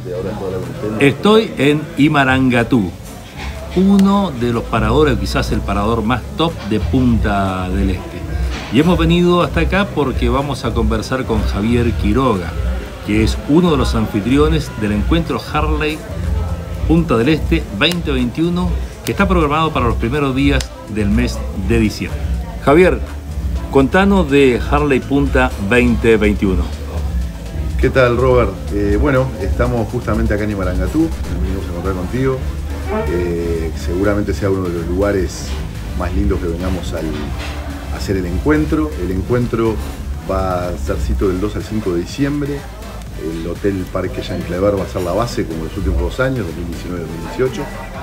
Estoy en Imarangatú, uno de los paradores, quizás el parador más top de Punta del Este. Y hemos venido hasta acá porque vamos a conversar con Javier Quiroga, que es uno de los anfitriones del encuentro Harley Punta del Este 2021, que está programado para los primeros días del mes de diciembre. Javier, contanos de Harley Punta 2021. ¿Qué tal, Robert? Bueno, estamos justamente acá en Imarangatú, venimos a encontrar contigo. Seguramente sea uno de los lugares más lindos que vengamos a hacer el encuentro. El encuentro va a ser sitio del 2 al 5 de diciembre. El Hotel Parque Jean-Claver va a ser la base como los últimos 2 años, 2019-2018.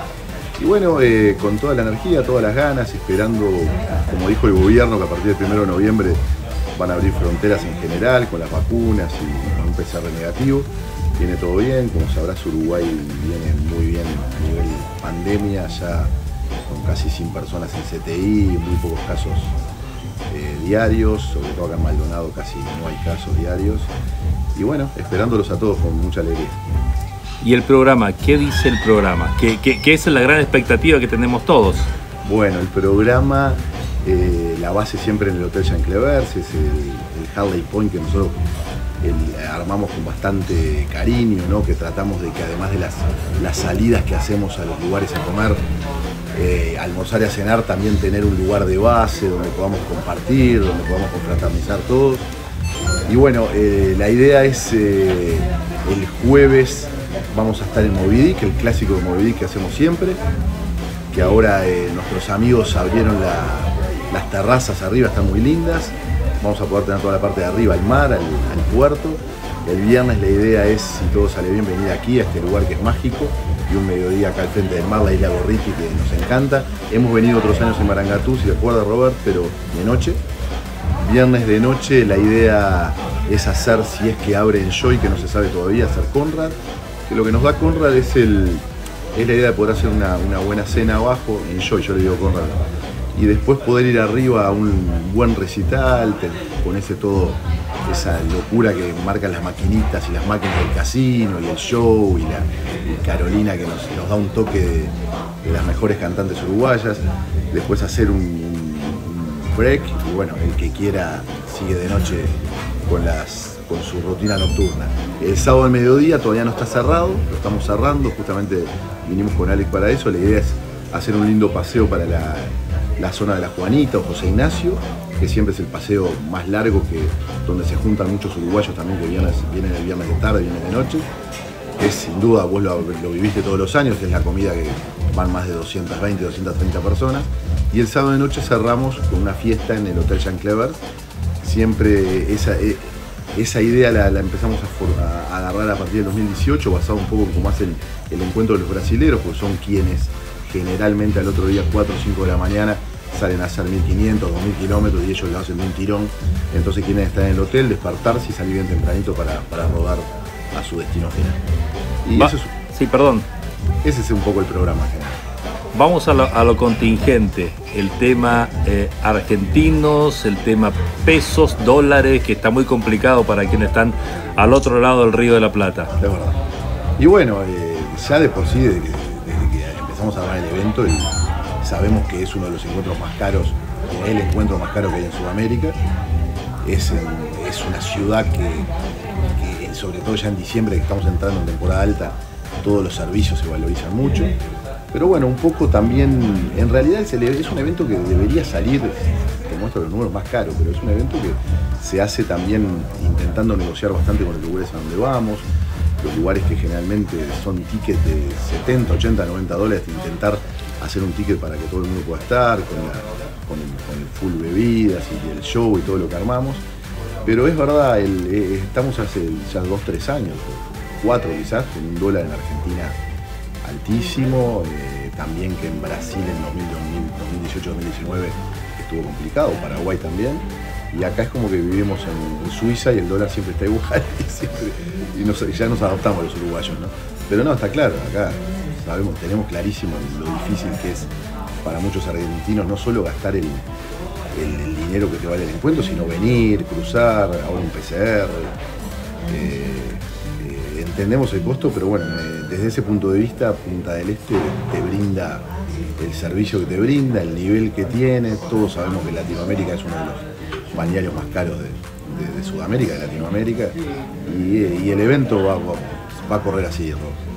Y bueno, con toda la energía, todas las ganas, esperando, como dijo el gobierno, que a partir del 1 de noviembre van a abrir fronteras en general, con las vacunas y con un PCR negativo. Viene todo bien, como sabrás, Uruguay viene muy bien a nivel pandemia, ya con casi 100 personas en CTI, muy pocos casos diarios, sobre todo acá en Maldonado casi no hay casos diarios. Y bueno, esperándolos a todos con mucha alegría. ¿Y el programa? ¿Qué dice el programa? ¿Qué es la gran expectativa que tenemos todos? Bueno, el programa, la base siempre en el Hotel Jean-Claver, es el Harley Point que nosotros armamos con bastante cariño, ¿no? Que tratamos de que además de las salidas que hacemos a los lugares a comer, almorzar y a cenar, también tener un lugar de base donde podamos compartir, donde podamos confraternizar todos. Y bueno, la idea es el jueves vamos a estar en Moby Dick, el clásico de Moby Dick que hacemos siempre, que ahora nuestros amigos abrieron las terrazas arriba, están muy lindas. Vamos a poder tener toda la parte de arriba, el mar, al puerto. El viernes la idea es, si todo sale bien, venir aquí a este lugar que es mágico y un mediodía acá al frente del mar, la isla Gorriti, que nos encanta. Hemos venido otros años en Marangatú, si recuerdas, Robert, pero de noche. Viernes de noche la idea es hacer, si es que abre en Joy, que no se sabe todavía, hacer Conrad. Que lo que nos da Conrad es la idea de poder hacer una buena cena abajo, en Joy, yo le digo Conrad. Y después poder ir arriba a un buen recital, ponerse todo esa locura que marcan las maquinitas y las máquinas del casino y el show y Carolina que nos da un toque de las mejores cantantes uruguayas. Después hacer un break y bueno, el que quiera sigue de noche con su rutina nocturna. El sábado al mediodía todavía no está cerrado, lo estamos cerrando, justamente vinimos con Alex para eso. La idea es hacer un lindo paseo para la zona de la Juanita o José Ignacio, que siempre es el paseo más largo, donde se juntan muchos uruguayos también que vienen el viernes de tarde, vienen de noche. Es sin duda, vos lo viviste todos los años, es la comida que van más de 220, 230 personas. Y el sábado de noche cerramos con una fiesta en el Hotel Jean-Claver. Siempre esa idea la empezamos a agarrar a partir del 2018, basado un poco en cómo hacen el encuentro de los brasileros, porque son quienes generalmente al otro día 4 o 5 de la mañana salen a hacer 1500, 2000 kilómetros y ellos lo hacen de un tirón. Entonces quieren estar en el hotel, despertarse y salir bien tempranito para rodar a su destino final. Y eso es, sí, perdón. Ese es un poco el programa general. Vamos a lo contingente, el tema argentinos, el tema pesos, dólares, que está muy complicado para quienes están al otro lado del Río de la Plata. De verdad. Y bueno, ya de por sí, desde que empezamos a armar el evento, y sabemos que es uno de los encuentros más caros, el encuentro más caro que hay en Sudamérica. Es una ciudad que sobre todo ya en diciembre, que estamos entrando en temporada alta, todos los servicios se valorizan mucho. Pero bueno, un poco también, en realidad es un evento que debería salir, te muestro los números más caros, pero es un evento que se hace también intentando negociar bastante con los lugares a donde vamos, los lugares que generalmente son tickets de 70, 80, 90 dólares, intentar hacer un ticket para que todo el mundo pueda estar, con el full bebidas y el show y todo lo que armamos. Pero es verdad, estamos hace ya 2, 3 años, 4 quizás, con un dólar en Argentina altísimo, también que en Brasil en 2018-2019 estuvo complicado, Paraguay también, y acá es como que vivimos en Suiza y el dólar siempre está igual y ya nos adaptamos los uruguayos, ¿no? Pero no, está claro, acá tenemos clarísimo lo difícil que es para muchos argentinos no solo gastar el dinero que te vale el encuentro, sino venir, cruzar, ahora un PCR, entendemos el costo, pero bueno, desde ese punto de vista, Punta del Este te brinda el servicio que te brinda, el nivel que tiene. Todos sabemos que Latinoamérica es uno de los balnearios más caros de Sudamérica, de Latinoamérica, y el evento va a correr así, Rob.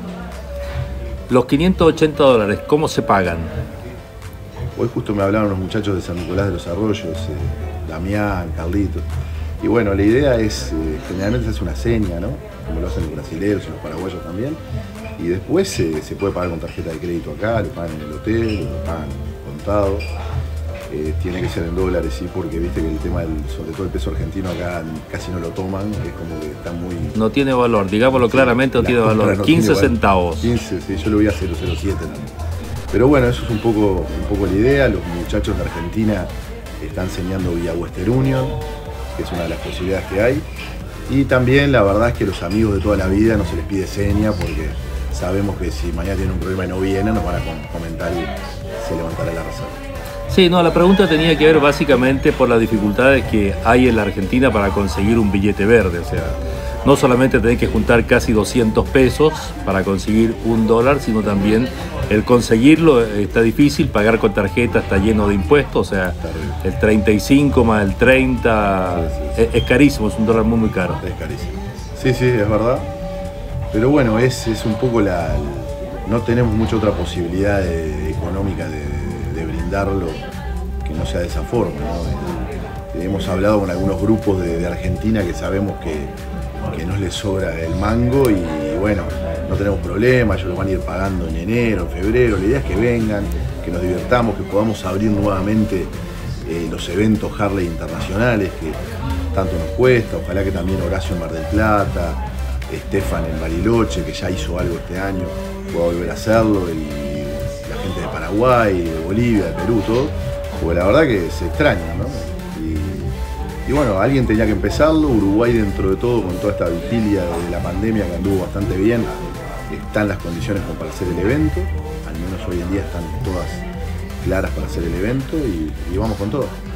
Los $580, ¿cómo se pagan? Hoy justo me hablaron los muchachos de San Nicolás de los Arroyos, Damián, Carlitos. Y bueno, la idea es, generalmente se hace una seña, ¿no? Como lo hacen los brasileños y los paraguayos también. Y después se puede pagar con tarjeta de crédito acá, lo pagan en el hotel, lo pagan contado. Tiene que ser en dólares, sí, porque viste que el tema sobre todo el peso argentino acá casi no lo toman, es como que está muy... No tiene valor, digámoslo claramente, no tiene valor. 15 centavos. 15, sí, yo lo voy a 007 también. Pero bueno, eso es un poco la idea. Los muchachos de Argentina están enseñando vía Western Union, que es una de las posibilidades que hay. Y también la verdad es que los amigos de toda la vida no se les pide seña, porque sabemos que si mañana tienen un problema y no vienen, nos van a comentar y se levantará la reserva. Sí, no, la pregunta tenía que ver básicamente por las dificultades que hay en la Argentina para conseguir un billete verde. O sea, no solamente tenés que juntar casi 200 pesos para conseguir $1, sino también el conseguirlo está difícil, pagar con tarjeta está lleno de impuestos, o sea, el 35 más el 30, sí. Es carísimo, es un dólar muy caro. Es carísimo. Sí, sí, es verdad. Pero bueno, es un poco no tenemos mucha otra posibilidad económica de brindarlo que no sea de esa forma, ¿no? Hemos hablado con algunos grupos de Argentina que sabemos que nos les sobra el mango y bueno, no tenemos problema, ellos lo van a ir pagando en enero, en febrero. La idea es que vengan, que nos divirtamos, que podamos abrir nuevamente los eventos Harley internacionales que tanto nos cuesta. Ojalá que también Horacio en Mar del Plata, Estefan en Bariloche, que ya hizo algo este año, pueda volver a hacerlo, y la gente de Paraguay, de Bolivia, de Perú, todo, porque la verdad que se extraña, ¿no? Y bueno, alguien tenía que empezarlo. Uruguay, dentro de todo, con toda esta vigilia de la pandemia que anduvo bastante bien, están las condiciones como para hacer el evento, al menos hoy en día están todas claras para hacer el evento y vamos con todo.